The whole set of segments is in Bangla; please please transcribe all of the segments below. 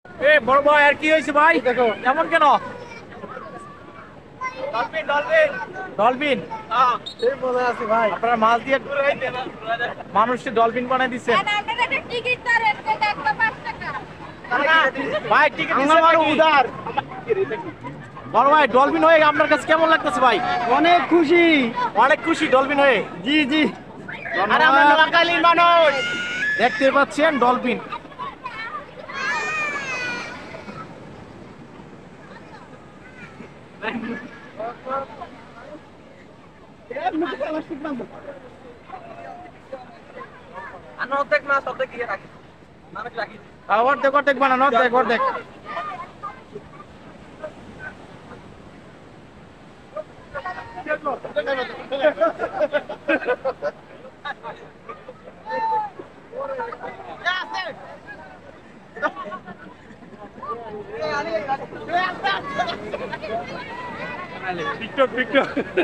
এ বড় ভাই আর কি হয়েছে ভাই? দেখো এমন কেন? Dolphin dolphin dolphin. এই মজা আছে ভাই, আপনারা মাছ দিয়ে মানুষকে ডলফিন বানাই দিচ্ছেন। ভাই টিকিট উদার। বড় ভাই ডলফিন হয়ে আপনার কাছে কেমন লাগতেছে ভাই? অনেক খুশি। অনেক খুশি ডলফিন হয়ে। জি জি। আর আমরা নোয়াখালীর মানুষ দেখতে পাচ্ছেন ডলফিন। অর্ধেক মাছ অর্ধেক দিয়ে রাখি, অর্ধেক অর্ধেক বানানো, অর্ধেক অর্ধেক। TikTok TikTok.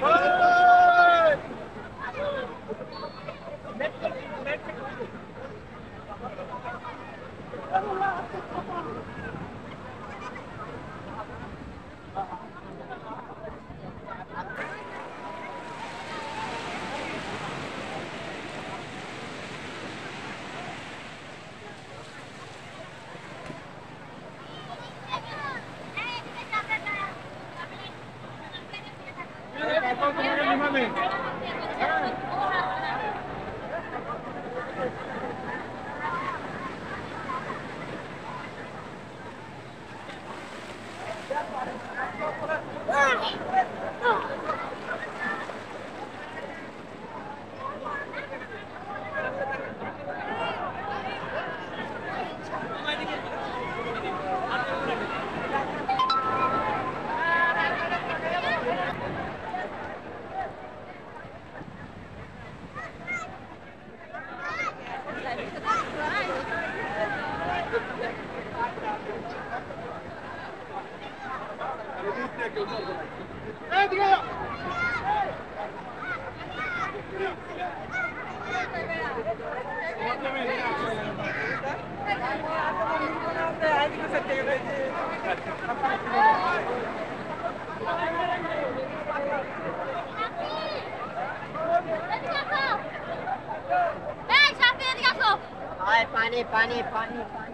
पानी पानी पानी पानी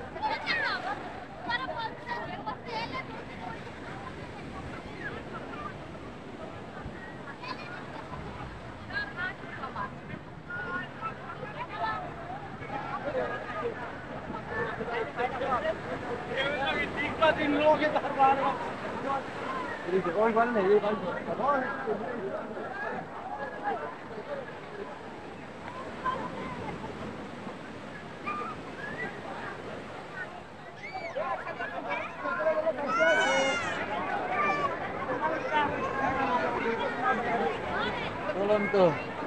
বলুন তো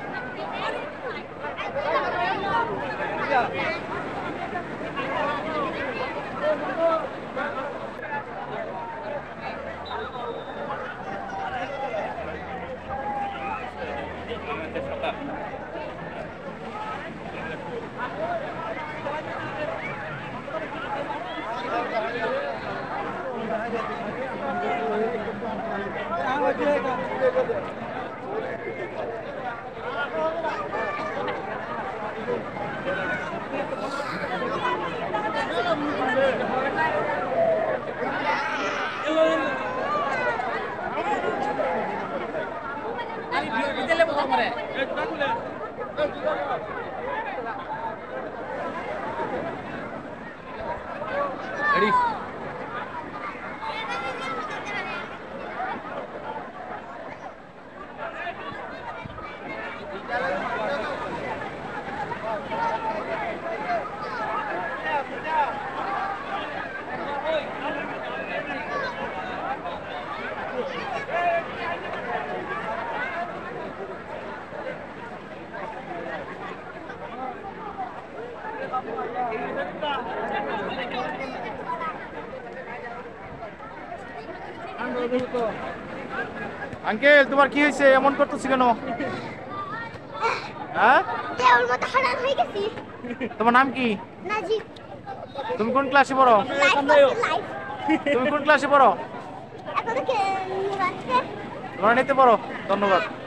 আঙ্কেল তোমার কি হয়েছে এমন করতেছ কেন? হ্যাঁ ওর মতো হারান হয়ে গেছি। তোমার নাম কি? নাজি। তুমি কোন ক্লাসে পড়ো? লাইফ তুমি কোন ক্লাসে পড়ো? এখন থেকে নুরানিতে নুরানিতে পড়ো। ধন্যবাদ।